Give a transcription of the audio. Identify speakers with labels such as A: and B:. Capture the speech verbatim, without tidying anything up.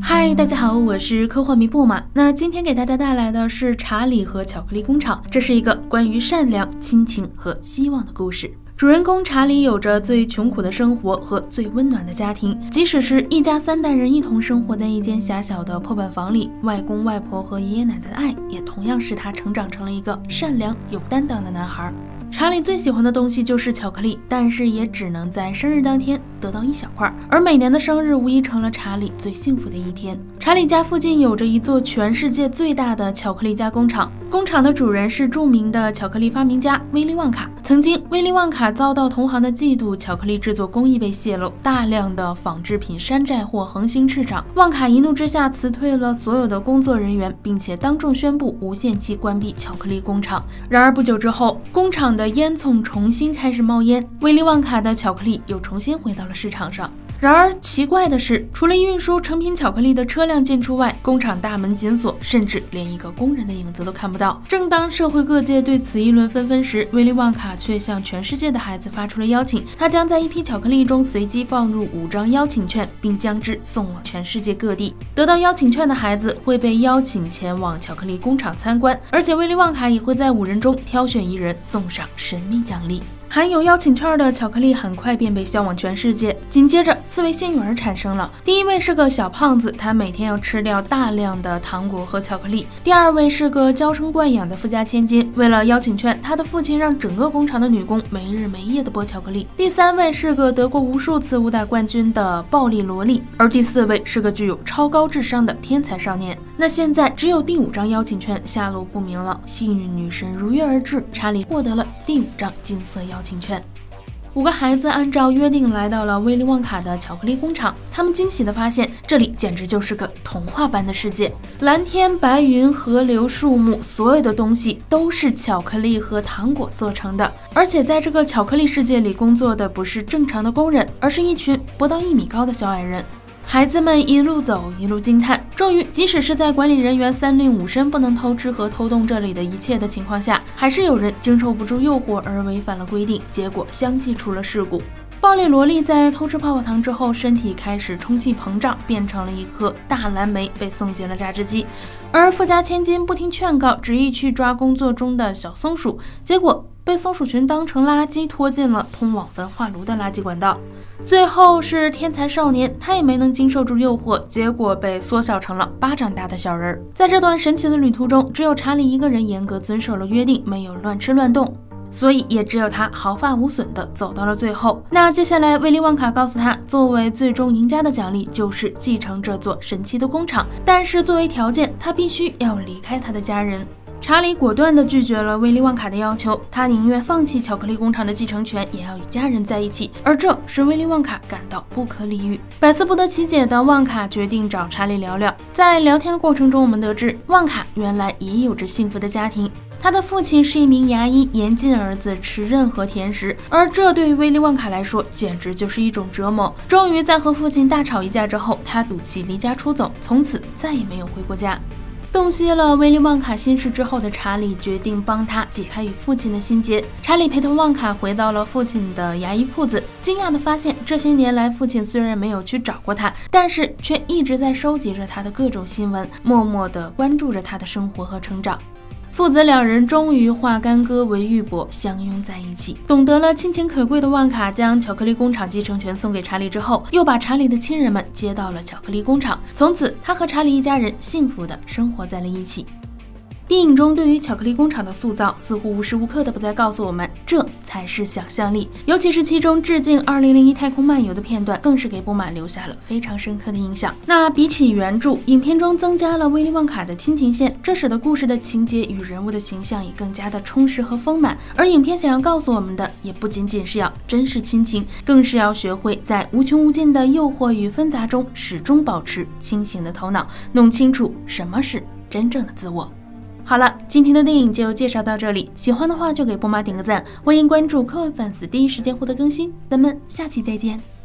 A: 嗨，大家好，我是科幻迷布马。那今天给大家带来的是《查理和巧克力工厂》，这是一个关于善良、亲情和希望的故事。主人公查理有着最穷苦的生活和最温暖的家庭，即使是一家三代人一同生活在一间狭小的破板房里，外公外婆和爷爷奶奶的爱也同样使他成长成了一个善良有担当的男孩。查理最喜欢的东西就是巧克力，但是也只能在生日当天得到一小块，而每年的生日无疑成了查理最幸福的一天。查理家附近有着一座全世界最大的巧克力加工厂，工厂的主人是著名的巧克力发明家威利旺卡。曾经威利旺卡遭到同行的嫉妒，巧克力制作工艺被泄露，大量的仿制品山寨货横行市场。旺卡一怒之下辞退了所有的工作人员，并且当众宣布无限期关闭巧克力工厂。然而不久之后，工厂的烟囱重新开始冒烟，威利旺卡的巧克力又重新回到了市场上。然而奇怪的是，除了运输成品巧克力的车辆进出外，工厂大门紧锁，甚至连一个工人的影子都看不到。正当社会各界对此议论纷纷时，威利旺卡却向全世界的孩子发出了邀请，他将在一批巧克力中随机放入五张邀请券，并将之送往全世界各地。得到邀请券的孩子会被邀请前往巧克力工厂参观，而且威利旺卡也会在五人中挑选一人送上神秘奖励。含有邀请券的巧克力很快便被销往全世界，紧接着四位幸运儿产生了。第一位是个小胖子，他每天要吃掉大量的糖果和巧克力。第二位是个娇生惯养的富家千金，为了邀请券，他的父亲让整个工厂的女工没日没夜的剥巧克力。第三位是个得过无数次武打冠军的暴力萝莉，而第四位是个具有超高智商的天才少年。那现在只有第五张邀请券下落不明了，幸运女神如约而至，查理获得了第五张金色邀请券。五个孩子按照约定来到了威利旺卡的巧克力工厂，他们惊喜地发现，这里简直就是个童话般的世界。蓝天白云、河流、树木，所有的东西都是巧克力和糖果做成的。而且在这个巧克力世界里工作的不是正常的工人，而是一群不到一米高的小矮人。孩子们一路走一路惊叹，终于即使是在管理人员三令五申不能偷吃和偷动这里的一切的情况下，还是有人经受不住诱惑而违反了规定，结果相继出了事故。暴力萝莉在偷吃泡泡糖之后，身体开始充气膨胀，变成了一颗大蓝莓，被送进了榨汁机。而富家千金不听劝告，执意去抓工作中的小松鼠，结果被松鼠群当成垃圾拖进了通往焚化炉的垃圾管道。最后是天才少年，他也没能经受住诱惑，结果被缩小成了巴掌大的小人。在这段神奇的旅途中，只有查理一个人严格遵守了约定，没有乱吃乱动，所以也只有他毫发无损地走到了最后。那接下来威利旺卡告诉他，作为最终赢家的奖励就是继承这座神奇的工厂，但是作为条件，他必须要离开他的家人。查理果断地拒绝了威利旺卡的要求，他宁愿放弃巧克力工厂的继承权，也要与家人在一起，而这使威利旺卡感到不可理喻。百思不得其解的旺卡决定找查理聊聊。在聊天的过程中，我们得知旺卡原来也有着幸福的家庭，他的父亲是一名牙医，严禁儿子吃任何甜食，而这对于威利旺卡来说简直就是一种折磨。终于在和父亲大吵一架之后，他赌气离家出走，从此再也没有回过家。洞悉了威利旺卡心事之后的查理决定帮他解开与父亲的心结。查理陪同旺卡回到了父亲的牙医铺子，惊讶地发现这些年来父亲虽然没有去找过他，但是却一直在收集着他的各种新闻，默默地关注着他的生活和成长。父子两人终于化干戈为玉帛，相拥在一起。懂得了亲情可贵的旺卡将巧克力工厂继承权送给查理之后，又把查理的亲人们接到了巧克力工厂。从此，他和查理一家人幸福地生活在了一起。电影中对于巧克力工厂的塑造，似乎无时无刻的不再告诉我们，这才是想象力。尤其是其中致敬二零零一太空漫游的片段，更是给布满留下了非常深刻的印象。那比起原著，影片中增加了威利旺卡的亲情线，这使得故事的情节与人物的形象也更加的充实和丰满。而影片想要告诉我们的，也不仅仅是要珍视亲情，更是要学会在无穷无尽的诱惑与纷杂中，始终保持清醒的头脑，弄清楚什么是真正的自我。好了，今天的电影就介绍到这里，喜欢的话就给波妈点个赞，欢迎关注科幻粉丝，第一时间获得更新，咱们下期再见。